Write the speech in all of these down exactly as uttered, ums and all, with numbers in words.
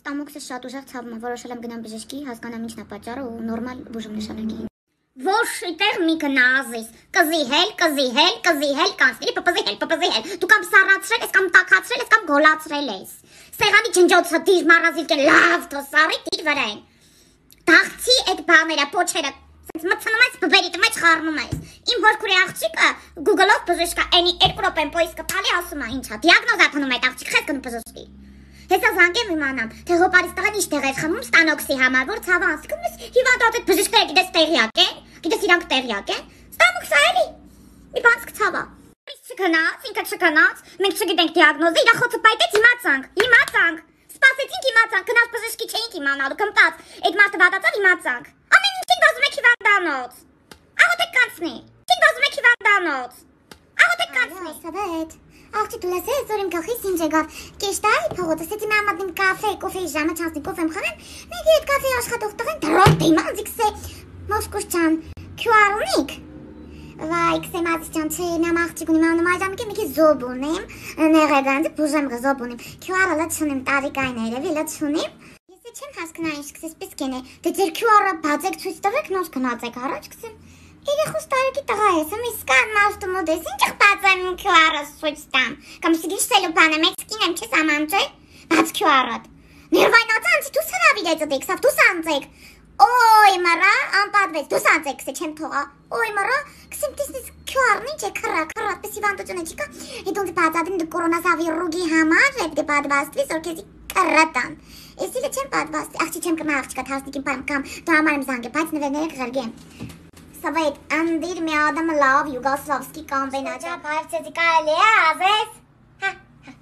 Ստամոքսը շատ ուժեղ ցավում է, որոշել եմ գնամ բժշկի, հասկանամ ինչն է պատճառը ու նորմալ բուժում նշանակի։ Ոչ այդտեղ մի գնազես, կզիհել, կզիհել, կզիհել, կանցնի, պպզիհել, պպզիհել։ Դու կամ սառացրել ես, կամ տաքացրել ես, կամ գոլացրել ես։ Սեղանի ջնջոցը դիր մարազիլկեն լավ թոսարի դիր վրան։ Դաղցի այդ բաները, փոչերը, sense մտցնում ես բբերիդ մեջ խառնում ես։ Իմ հորքուրի աղջիկը Google-ով բժշկա էնի երկու րոպեն պոյս կփալի ասում է ինչա։ Դիագնոզ ատնում այդ աղջիկ խես կնու բժշկի։ Հեսա զանգեմ իմանամ, թե հոպարիս տղան ինչ տեղ է խմում ստանոքսի համար, որ ցավը ասիկում ես հիվանդատ այդ բժիշկները գիտես տեղյակ են, գիտես իրանք տեղյակ են, ստամոքսա էլի, մի բան սկցավա։ Իսկ չգնաց, ինքը չգնաց, մենք չգիտենք դիագնոզը, իրա խոցը պայտեց իմացանք, իմացանք, սպասեցինք իմացանք, գնաց բժշկի չէինք իմանալու, կմտած, այդ մարդը վատացավ իմացանք, ամեն ինչին վազում եք հիվանդանոց, աղոտ եք կանցնի, ինչին վազում եք հիվանդանոց, աղոտ եք կանցնի, սավետ Աղջիկ դու լսես, որ իմ գլխիս ինչ եկավ, կեշտայի փողոցը, սեցի մի ամադ իմ կաֆե, կոֆեի ժամը չանցնի կոֆեմ խորեմ, մեկի այդ կաֆեի աշխատող տղեն դրոտ դիման զիքսե, մոսկուս ճան, քյու ար ունիք, վայ, կսեմ ազիս ճան, չէ, մի ամ աղջիկ ունիմ անում այժամ կե մեկի զոբ ունիմ, նեղեգանձի բուժեմ գը զոբ ունիմ, քյու ար-ը լը չունիմ, տարիկային երևի լը չունիմ, ես է չեմ հասկնա ինչ կսես պես կեն է, դե ձեր քյու ար-ը բացեք ցույց տվեք, նոր գնացեք առաջ կսեմ Երեխուս տարեկի տղա ես, մի սկան մաշտու մոդես, ինչ եղբաց եմ քյու ար-ը սույց տամ, կամ սիգիշ սելոպանը, մեկ սկին եմ չես ամանջը, բաց քյու ար-ըտ, ներվայնացա անցի դու սրավիրեց ըտ էքսավ, դու սանցեք, օй մրա, անպատվեց, դու սանցեք կսե չեմ թողա, օй մրա, կսեմ տեսնես քյու ար-ն ինչ է քրա, քրա, պես իվանդոճուն է չիկա, հետոնց բացատին դու կորոնասավի ռուգի համար եք դե պատվաստվիս, որ քեզի կրատան, ես իլը չեմ պատվաստվի, աղջի չեմ կնա աղջիկա թասնիկին պայմ կամ դու համար եմ զանգե, բայց նվերները կղրգեմ Սավայդ, անդիր մի ադամը լավ յուգասլավսկի կանվենաճա, պարցեզի կայելի է, ազես, հա, հա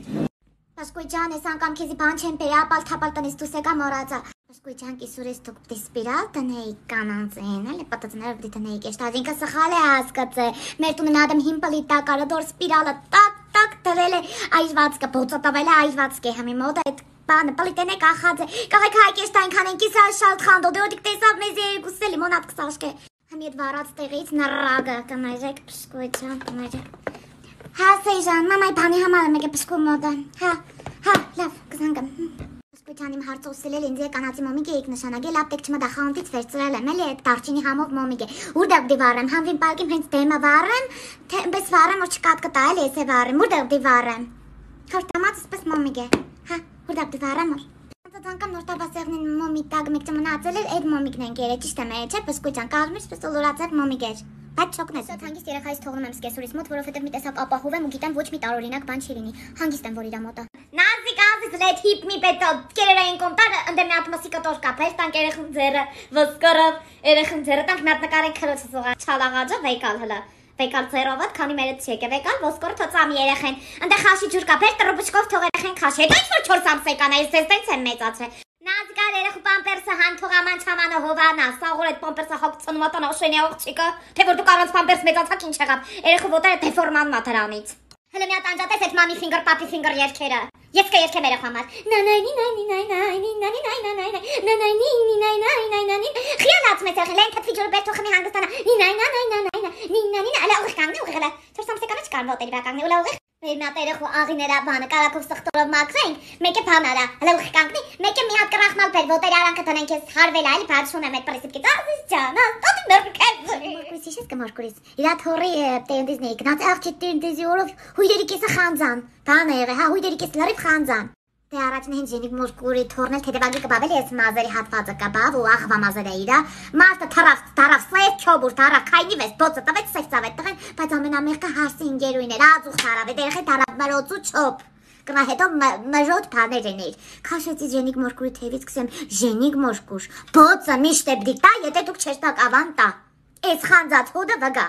Պաշկույ ճան ես անգամ կեզի բան չեմ պերի, ապալ թապալ տնես դուս եկա մորացա Պաշկույ ճան կիսուր ես թուկ դի սպիրալ տնեի կանանցեն, էլի պատացներ վդի տնեի կեշտ Ազինքը սխալ է հասկացե, մեր տունեն ադամ հիմպլի տակարը դոր սպիրալը տակ տակ դրել է այժվածկը, բոցատավել է այժվածկը համի մոդ այդ Բանը պլիտեն է կախած է, կաղեք հայկեշտ այնքան են կիսա շալտ խանդո, դե ոտիք տեսավ մեզ է գուսե լիմոնատ կսաշկ է Համի այդ վարած տեղից նռագը կնայրեք պշկույ ճան, կնայրեք Հա սեյժան, մամայ բանի համար եմ եկե պշկու մոդան, հա, հա, լավ, կզանգեմ Պշկույ ճան իմ հարցը ուսելել ինձ է կանացի մոմիկ էիք նշանագել, ապտեք չմա դախանտից վերցրել եմ, էլի այդ դարչինի համով մոմիկ է Ուր դեղ դի վարեմ, համվին պալկիմ հենց դեմը վարեմ, թե պես վարեմ, որ չկատ կտա էլ ես է վարեմ, ուր դեղ դի վարեմ Հորտամած սպես մոմիկ է, հա, ուր դեղ դի վարեմ որ Անկամ նոր տարվա սեղնին մոմի տակ մեկ չմնացել էր, այդ մոմիկն են կերը, ճիշտ եմ է, չէ, պսկույցան, կաղմիր սպես ոլորացար մոմիկ էր, բայց չոքնես։ Սա հանգիստ երեխայից թողնում եմ սկեսուրից մոտ, որովհետև մի տեսակ ապահով եմ ու գիտեմ ոչ մի տարօրինակ բան չի լինի, հանգիստ եմ, որ իրա մոտը։ Նազիկ ազիս լետ հիպ մի պետո, կերեր էին կոմտար, ընդեմ մի հատ մսի կտոր կապեր, տանք երեխում ձերը, վսկորով, երեխում ձերը, տանք մի հատ նկարեն քրոց սողա, չալաղաջը, վեյկալ հլը։ Վեկալ ձերովատ, քանի մերից չեք է վեկալ, ոսկորը թոցամ երեխեն, ընդեղ խաշի ջուր կապեր, տրոպուչկով թող երեխեն խաշի, հետո ինչ որ չորս ամսեկան է, ես ձեզ տենց եմ մեծացրել։ Նազգար երեխու պամպերսը հան թողաման չամանը հովանա, սաղոր այդ պամպերսը հոգ ծնուատան աշենի աղջիկը, թե որ դուք առանց պամպերս մեծացակ ինչ եղավ, երեխու ոտերը դեֆորման մաթրանից։ Հələ մի հատ անջատես այդ մամի ֆինգր, պապի ֆինգր երգերը։ Ես կերգեմ երեխու համար։ Նանայնի նայնի նայնայնի նանի նայնայնի նանայնի նայնայնի Խիալած մեծ եղել են թթվի ջուրը բեր թողնի հանգստանա։ Նայնայնայնայնայնայ նինանին ալա ուղիղ կանգնի ուղիղ չորս ամսեկանը չկան ոտերի վրա կանգնի ուլա ուղիղ Մեր մի հատ երեխու աղիները բանը կարակով սխտորով մաքրենք, մեկը բանարա, հələ ուղիղ կանգնի, մեկը մի հատ կռախմալ բեր ոտերի արանքը տնենք ես հարվել այլ բարձուն եմ այդ պրինցիպից ազիս ջան, տոտի նորքես։ Մորկույս ես կմորկույս։ Իրա թորի տենդիզնի գնաց աղջի տենդիզի օրով հույրերի կեսը խանձան, բանը եղե, հա հույրերի կես լրիվ խանձան։ Դե առաջին հենց ջենիկ մորկուրի թորնել թեդեվագի կբավել ես մազերի հատվածը կբավ ու աղվա մազերը իրա մարդը թարավ թարավ սեյ չոբուր թարավ քայնի վես բոցը տվեց սեյ ծավեց տղեն բայց ամենամեղքը հարսի ինգերույն էր ածուխ թարավ է երեխի թարավ մրոցու չոբ կնա հետո մժոտ բաներ էներ քաշեցի ջենիկ մորկուրի թևից կսեմ ջենիկ մորկուր բոցը միշտ է բդիկտա եթե դուք չեշտակ ավանտա էս խանձած հոդը վգա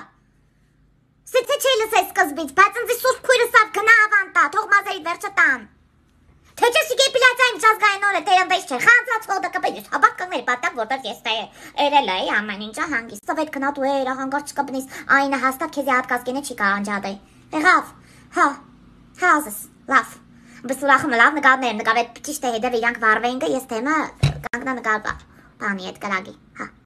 Սիցե չի լսես սկզբից բայց ընձի սուրբ քույրը սավ գնա ավանտա թող մազերի վերջը տան Թե չես իկե պիլացային չազգային օրը տերնվեյս չէ, խանցած հոդը կպեյս, հաբակ կղներ պատակ, որտեղ ես տե երել էի ամեն ինչա հանգիստ, սովետ կնատու է, իրահանգար չկպնիս, այնը հաստատ քեզի հատկասկենը չի կարանջատ է, եղավ, հա, հազս, լավ, բս ուրախում լավ նկարներ եմ նկավ, էդ ճիշտ է հետև իրանք վարվեինքը, ես թեմը կանգնա նկար բանի էդ կրագի, հա